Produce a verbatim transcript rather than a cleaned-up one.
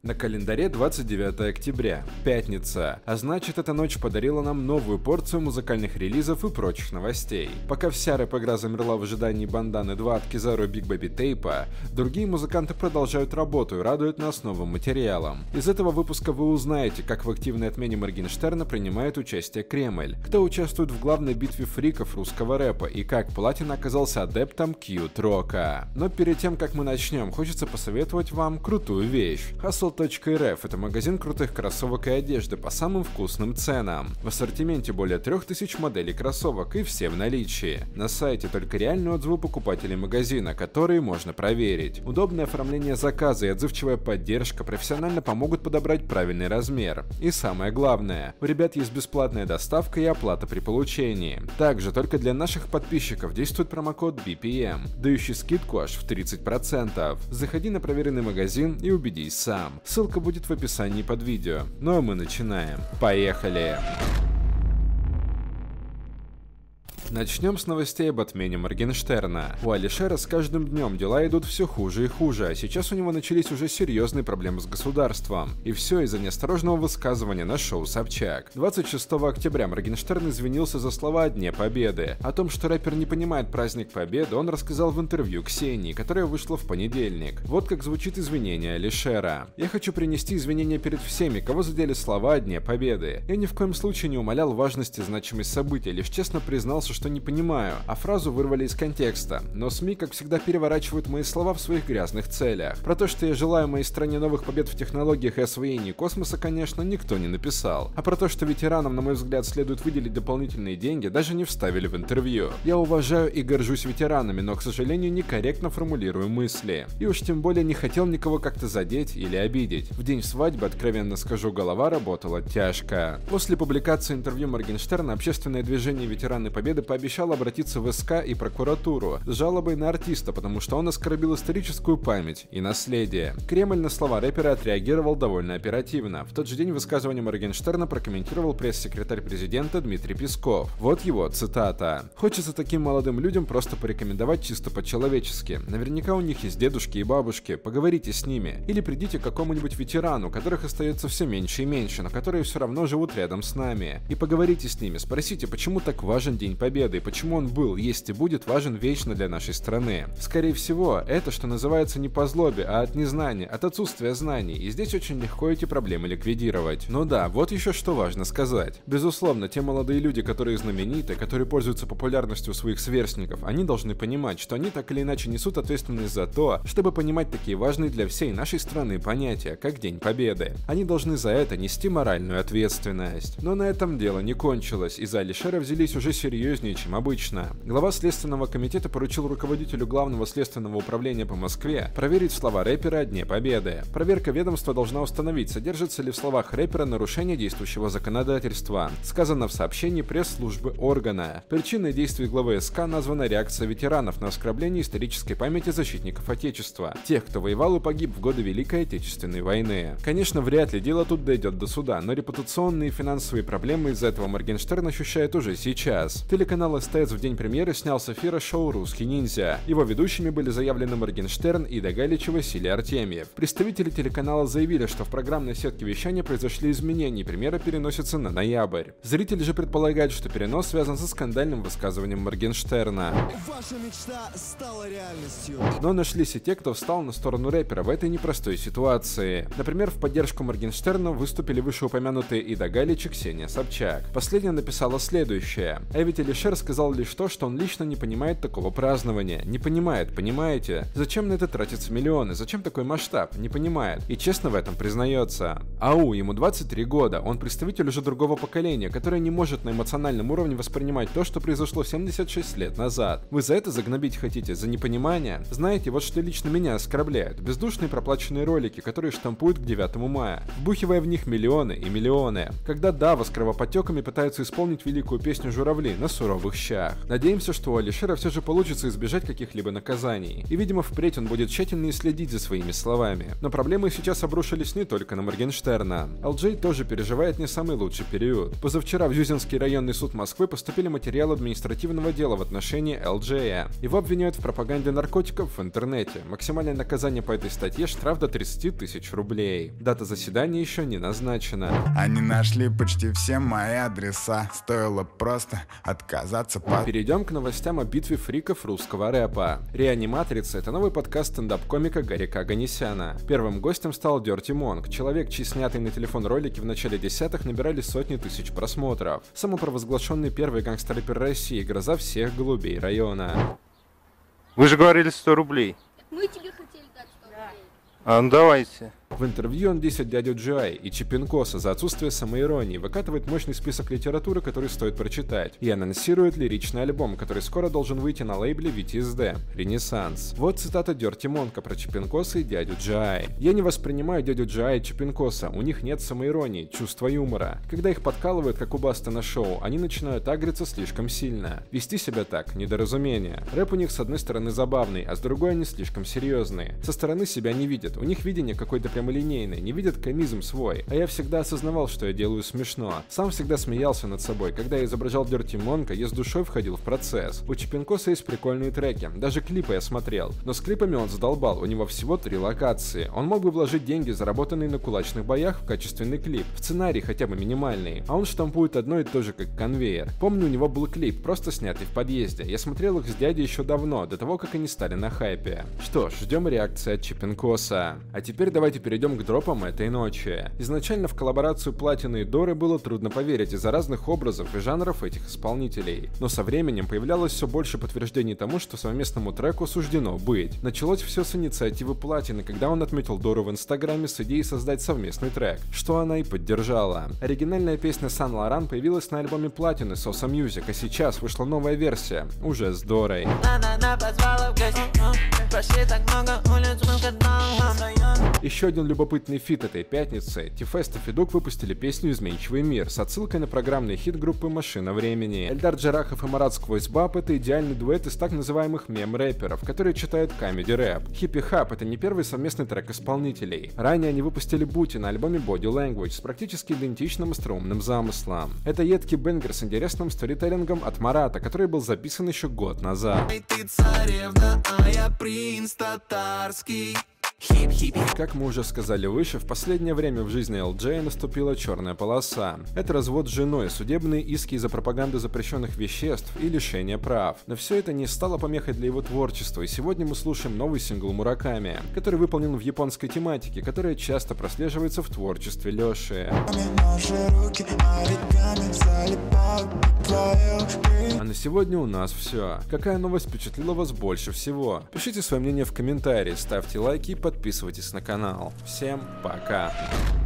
На календаре двадцать девятое октября, пятница, а значит, эта ночь подарила нам новую порцию музыкальных релизов и прочих новостей. Пока вся рэп-игра замерла в ожидании Банданы два от Кизару и Big Baby Tape, другие музыканты продолжают работу и радуют нас новым материалом. Из этого выпуска вы узнаете, как в активной отмене Моргенштерна принимает участие Кремль, кто участвует в главной битве фриков русского рэпа и как Платина оказался адептом кьют-рока. Но перед тем, как мы начнем, хочется посоветовать вам крутую вещь. Hustle точка эр эф – это магазин крутых кроссовок и одежды по самым вкусным ценам. В ассортименте более трех тысяч моделей кроссовок и все в наличии. На сайте только реальные отзывы покупателей магазина, которые можно проверить. Удобное оформление заказа и отзывчивая поддержка профессионально помогут подобрать правильный размер. И самое главное, у ребят есть бесплатная доставка и оплата при получении. Также только для наших подписчиков действует промокод би пи эм, дающий скидку аж в тридцать процентов. Заходи на проверенный магазин и убедись сам. Ссылка будет в описании под видео. Ну а мы начинаем. Поехали! Начнем с новостей об отмене Моргенштерна. У Алишера с каждым днем дела идут все хуже и хуже, а сейчас у него начались уже серьезные проблемы с государством. И все из-за неосторожного высказывания на шоу Собчак. двадцать шестого октября Моргенштерн извинился за слова о Дне Победы. О том, что рэпер не понимает праздник Победы, он рассказал в интервью Ксении, которое вышло в понедельник. Вот как звучит извинение Алишера. «Я хочу принести извинения перед всеми, кого задели слова о Дне Победы. Я ни в коем случае не умалял важность и значимость события, лишь честно признался, что что не понимаю, а фразу вырвали из контекста. Но СМИ, как всегда, переворачивают мои слова в своих грязных целях. Про то, что я желаю моей стране новых побед в технологиях и освоении космоса, конечно, никто не написал. А про то, что ветеранам, на мой взгляд, следует выделить дополнительные деньги, даже не вставили в интервью. Я уважаю и горжусь ветеранами, но, к сожалению, некорректно формулирую мысли. И уж тем более не хотел никого как-то задеть или обидеть. В день свадьбы, откровенно скажу, голова работала тяжко». После публикации интервью Моргенштерна общественное движение «Ветераны Победы» пообещал обратиться в эс ка и прокуратуру с жалобой на артиста, потому что он оскорбил историческую память и наследие. Кремль на слова рэпера отреагировал довольно оперативно. В тот же день высказывание Моргенштерна прокомментировал пресс-секретарь президента Дмитрий Песков. Вот его цитата. «Хочется таким молодым людям просто порекомендовать чисто по-человечески. Наверняка у них есть дедушки и бабушки. Поговорите с ними. Или придите к какому-нибудь ветерану, которых остается все меньше и меньше, но которые все равно живут рядом с нами. И поговорите с ними. Спросите, почему так важен День Победы. И почему он был, есть и будет важен вечно для нашей страны. Скорее всего, это, что называется, не по злобе, а от незнания, от отсутствия знаний, и здесь очень легко эти проблемы ликвидировать. Но да, вот еще что важно сказать. Безусловно, те молодые люди, которые знамениты, которые пользуются популярностью своих сверстников, они должны понимать, что они так или иначе несут ответственность за то, чтобы понимать такие важные для всей нашей страны понятия, как День Победы. Они должны за это нести моральную ответственность. Но на этом дело не кончилось, и за Алишера взялись уже серьезнее, чем обычно. Глава Следственного комитета поручил руководителю Главного следственного управления по Москве проверить слова рэпера о Дне Победы. Проверка ведомства должна установить, содержится ли в словах рэпера нарушение действующего законодательства. Сказано в сообщении пресс-службы органа. Причиной действий главы эс ка названа реакция ветеранов на оскорбление исторической памяти защитников Отечества, тех, кто воевал и погиб в годы Великой Отечественной войны. Конечно, вряд ли дело тут дойдет до суда, но репутационные и финансовые проблемы из-за этого Моргенштерн ощущает уже сейчас. Телеканал Канал эс тэ эс в день премьеры снял с эфира шоу «Русский ниндзя». Его ведущими были заявлены Моргенштерн, Ида Галич и Василий Артемьев. Представители телеканала заявили, что в программной сетке вещания произошли изменения, и премьера переносится на ноябрь. Зрители же предполагают, что перенос связан со скандальным высказыванием Моргенштерна. Ваша мечта стала реальностью. Но нашлись и те, кто встал на сторону рэпера в этой непростой ситуации. Например, в поддержку Моргенштерна выступили вышеупомянутые Ида Галич и Ксения Собчак. Последняя написала следующее. А ведь Алишер сказал лишь то, что он лично не понимает такого празднования. Не понимает, понимаете? Зачем на это тратятся миллионы? Зачем такой масштаб? Не понимает. И честно в этом признается. Ау, ему двадцать три года. Он представитель уже другого поколения, которое не может на эмоциональном уровне воспринимать то, что произошло семьдесят шесть лет назад. Вы за это загнобить хотите? За непонимание? Знаете, вот что лично меня оскорбляет. Бездушные проплаченные ролики, которые штампуют к девятому мая, вбухивая в них миллионы и миллионы. Когда Дава с кровоподтеками пытаются исполнить великую песню «Журавли» на суровом суровых щах. Надеемся, что у Алишера все же получится избежать каких-либо наказаний, и, видимо, впредь он будет тщательнее следить за своими словами. Но проблемы сейчас обрушились не только на Моргенштерна. эл джей тоже переживает не самый лучший период. Позавчера в Юзинский районный суд Москвы поступили материалы административного дела в отношении эл джей. Его обвиняют в пропаганде наркотиков в интернете. Максимальное наказание по этой статье — штраф до тридцати тысяч рублей. Дата заседания еще не назначена. Они нашли почти все мои адреса, стоило просто отказаться по... Перейдем к новостям о битве фриков русского рэпа. «Реаниматрица» — это новый подкаст стендап-комика Гарика Оганесяна. Первым гостем стал Dirty Monk, человек, чьи снятые на телефон ролики в начале десятых набирали сотни тысяч просмотров. Самопровозглашенный первый гангстер-рэпер России, гроза всех голубей района. Вы же говорили сто рублей. Мы тебе хотели дать сто рублей. А, ну давайте. В интервью он десит дядю Джай и Чипинкоса за отсутствие самоиронии, выкатывает мощный список литературы, который стоит прочитать, и анонсирует лиричный альбом, который скоро должен выйти на лейбле ви ти эс ди «Ренессанс». Вот цитата Dirty Monk про Чипинкоса и дядю Джай. «Я не воспринимаю дядю Джай и Чипинкоса, у них нет самоиронии, чувства юмора. Когда их подкалывают, как у Баста на шоу, они начинают агриться слишком сильно. Вести себя так — недоразумение. Рэп у них с одной стороны забавный, а с другой они слишком серьезные. Со стороны себя не видят, у них видение какой-то прямолинейное, не видят комизм свой. А я всегда осознавал, что я делаю смешно. Сам всегда смеялся над собой. Когда я изображал Dirty Monk, я с душой входил в процесс. У Чипинкоса есть прикольные треки, даже клипы я смотрел. Но с клипами он задолбал, у него всего три локации. Он мог бы вложить деньги, заработанные на кулачных боях, в качественный клип. В сценарий хотя бы минимальный. А он штампует одно и то же, как конвейер. Помню, у него был клип, просто снятый в подъезде. Я смотрел их с дядей еще давно, до того, как они стали на хайпе. Что ж, ждем реакции от Чипинкоса. А теперь давайте перейдем к дропам этой ночи. Изначально в коллаборацию Платины и Доры было трудно поверить из-за разных образов и жанров этих исполнителей. Но со временем появлялось все больше подтверждений тому, что совместному треку суждено быть. Началось все с инициативы Платины, когда он отметил Дору в инстаграме с идеей создать совместный трек, что она и поддержала. Оригинальная песня Сан Лоран появилась на альбоме Платины Sosa Music, а сейчас вышла новая версия, уже с Дорой. Еще один любопытный фит этой пятницы. Ти-Фест и Федук выпустили песню «Изменчивый мир» с отсылкой на программный хит группы «Машина времени». Эльдар Джарахов и Марат Сквозь-Баб — это идеальный дуэт из так называемых мем-рэперов, которые читают камеди-рэп. Хиппи-хап — это не первый совместный трек исполнителей. Ранее они выпустили Бути на альбоме Body Language с практически идентичным остроумным замыслом. Это едкий бенгер с интересным сторителлингом от Марата, который был записан еще год назад. Ты царевна, а я принц татарский. Как мы уже сказали выше, в последнее время в жизни эл джей наступила черная полоса. Это развод с женой, судебные иски из-за пропаганды запрещенных веществ и лишения прав. Но все это не стало помехой для его творчества, и сегодня мы слушаем новый сингл Мураками, который выполнен в японской тематике, которая часто прослеживается в творчестве Лёши. А на сегодня у нас все. Какая новость впечатлила вас больше всего? Пишите свое мнение в комментарии, ставьте лайки и подписывайтесь на канал. Всем пока!